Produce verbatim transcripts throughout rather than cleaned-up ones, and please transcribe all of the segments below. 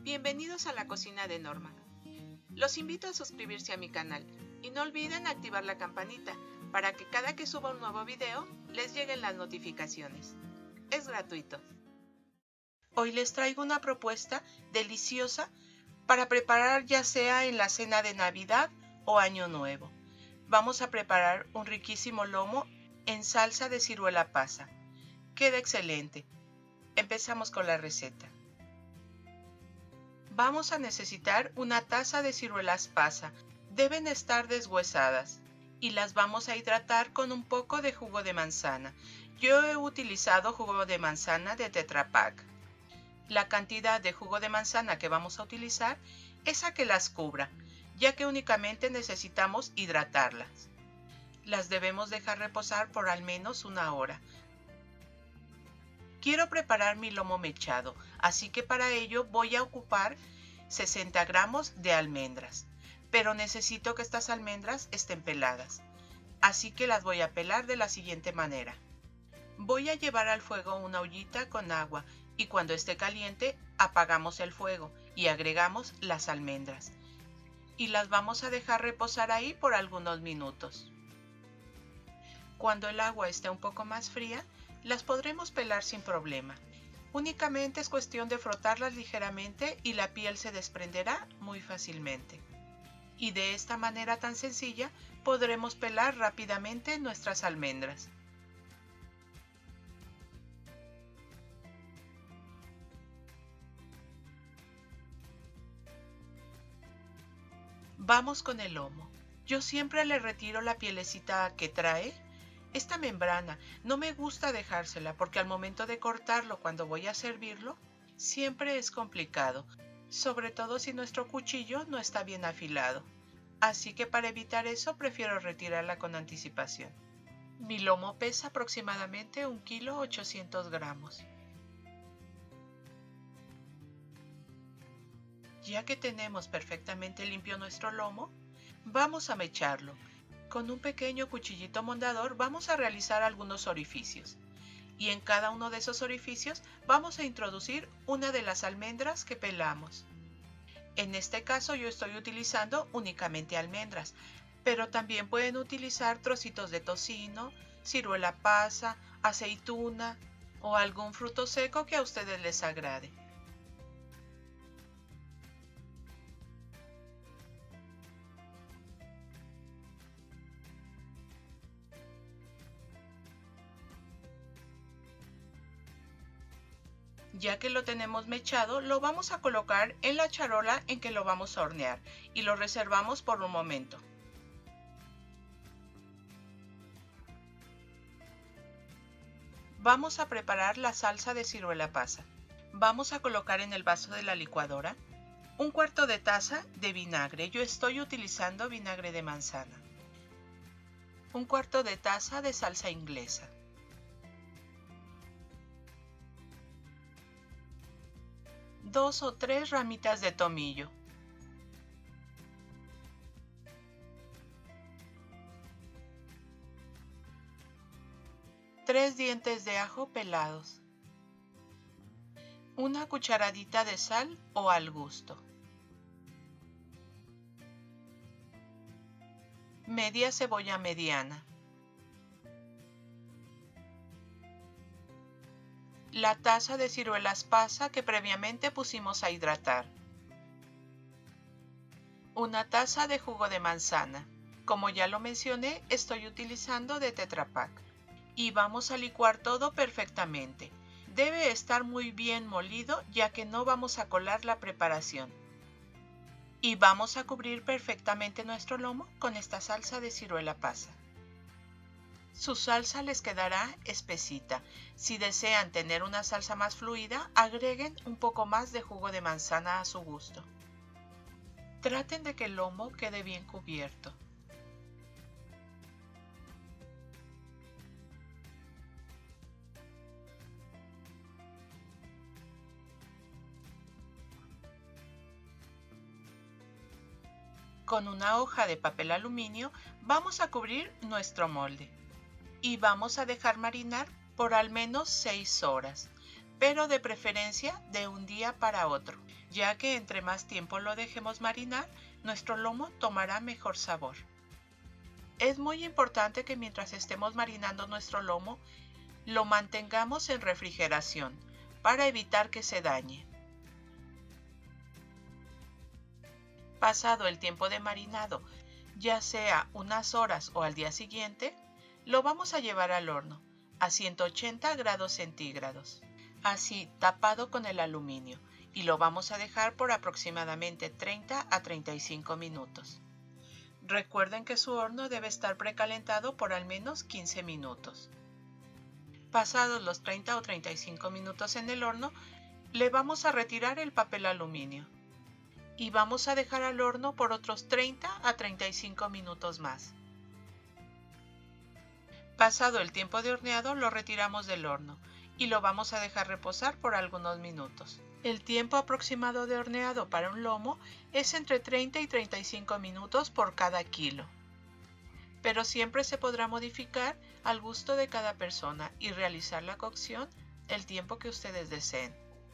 Bienvenidos a la cocina de Norma. Los invito a suscribirse a mi canal y no olviden activar la campanita para que cada que suba un nuevo video les lleguen las notificaciones. Es gratuito. Hoy les traigo una propuesta deliciosa para preparar ya sea en la cena de Navidad o Año Nuevo. Vamos a preparar un riquísimo lomo en salsa de ciruela pasa. Queda excelente. Empezamos con la receta. Vamos a necesitar una taza de ciruelas pasa. Deben estar deshuesadas y las vamos a hidratar con un poco de jugo de manzana. Yo he utilizado jugo de manzana de Tetra Pak. La cantidad de jugo de manzana que vamos a utilizar es a que las cubra, ya que únicamente necesitamos hidratarlas. Las debemos dejar reposar por al menos una hora. Quiero preparar mi lomo mechado, así que para ello voy a ocupar sesenta gramos de almendras, pero necesito que estas almendras estén peladas, así que las voy a pelar de la siguiente manera. Voy a llevar al fuego una ollita con agua y cuando esté caliente apagamos el fuego y agregamos las almendras y las vamos a dejar reposar ahí por algunos minutos. Cuando el agua esté un poco más fría, las podremos pelar sin problema. Únicamente es cuestión de frotarlas ligeramente y la piel se desprenderá muy fácilmente. Y de esta manera tan sencilla podremos pelar rápidamente nuestras almendras. Vamos con el lomo. Yo siempre le retiro la pielecita que trae. Esta membrana no me gusta dejársela porque al momento de cortarlo cuando voy a servirlo siempre es complicado, sobre todo si nuestro cuchillo no está bien afilado. Así que para evitar eso prefiero retirarla con anticipación. Mi lomo pesa aproximadamente un kilo ochocientos gramos. Ya que tenemos perfectamente limpio nuestro lomo, vamos a mecharlo. Con un pequeño cuchillito mondador vamos a realizar algunos orificios y en cada uno de esos orificios vamos a introducir una de las almendras que pelamos. En este caso yo estoy utilizando únicamente almendras, pero también pueden utilizar trocitos de tocino, ciruela pasa, aceituna o algún fruto seco que a ustedes les agrade. Ya que lo tenemos mechado, lo vamos a colocar en la charola en que lo vamos a hornear y lo reservamos por un momento. Vamos a preparar la salsa de ciruela pasa. Vamos a colocar en el vaso de la licuadora un cuarto de taza de vinagre. Yo estoy utilizando vinagre de manzana. Un cuarto de taza de salsa inglesa. Dos o tres ramitas de tomillo. Tres dientes de ajo pelados. Una cucharadita de sal o al gusto. Media cebolla mediana. La taza de ciruelas pasa que previamente pusimos a hidratar. Una taza de jugo de manzana. Como ya lo mencioné, estoy utilizando de Tetra Pak. Y vamos a licuar todo perfectamente. Debe estar muy bien molido ya que no vamos a colar la preparación. Y vamos a cubrir perfectamente nuestro lomo con esta salsa de ciruela pasa. Su salsa les quedará espesita. Si desean tener una salsa más fluida, agreguen un poco más de jugo de manzana a su gusto. Traten de que el lomo quede bien cubierto. Con una hoja de papel aluminio vamos a cubrir nuestro molde. Y vamos a dejar marinar por al menos seis horas, pero de preferencia de un día para otro. ya que entre más tiempo lo dejemos marinar, nuestro lomo tomará mejor sabor. Es muy importante que mientras estemos marinando nuestro lomo, lo mantengamos en refrigeración para evitar que se dañe. Pasado el tiempo de marinado, ya sea unas horas o al día siguiente, lo vamos a llevar al horno a ciento ochenta grados centígrados, así tapado con el aluminio, y lo vamos a dejar por aproximadamente treinta a treinta y cinco minutos. Recuerden que su horno debe estar precalentado por al menos quince minutos. Pasados los treinta o treinta y cinco minutos en el horno, le vamos a retirar el papel aluminio y vamos a dejar al horno por otros treinta a treinta y cinco minutos más. Pasado el tiempo de horneado, lo retiramos del horno y lo vamos a dejar reposar por algunos minutos. El tiempo aproximado de horneado para un lomo es entre treinta y treinta y cinco minutos por cada kilo. Pero siempre se podrá modificar al gusto de cada persona y realizar la cocción el tiempo que ustedes deseen.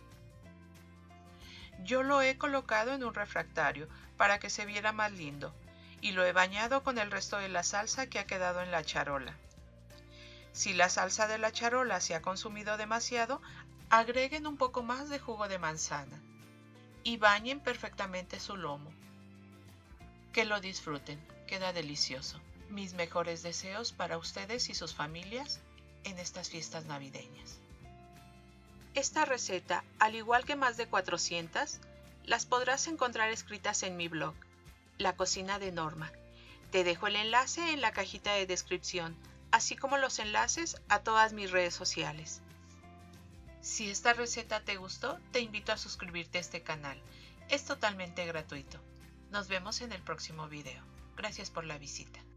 Yo lo he colocado en un refractario para que se viera más lindo y lo he bañado con el resto de la salsa que ha quedado en la charola. Si la salsa de la charola se ha consumido demasiado, agreguen un poco más de jugo de manzana y bañen perfectamente su lomo. Que lo disfruten, queda delicioso. Mis mejores deseos para ustedes y sus familias en estas fiestas navideñas. Esta receta, al igual que más de cuatrocientas, las podrás encontrar escritas en mi blog, La Cocina de Norma. Te dejo el enlace en la cajita de descripción, así como los enlaces a todas mis redes sociales. Si esta receta te gustó, te invito a suscribirte a este canal. Es totalmente gratuito. Nos vemos en el próximo video. Gracias por la visita.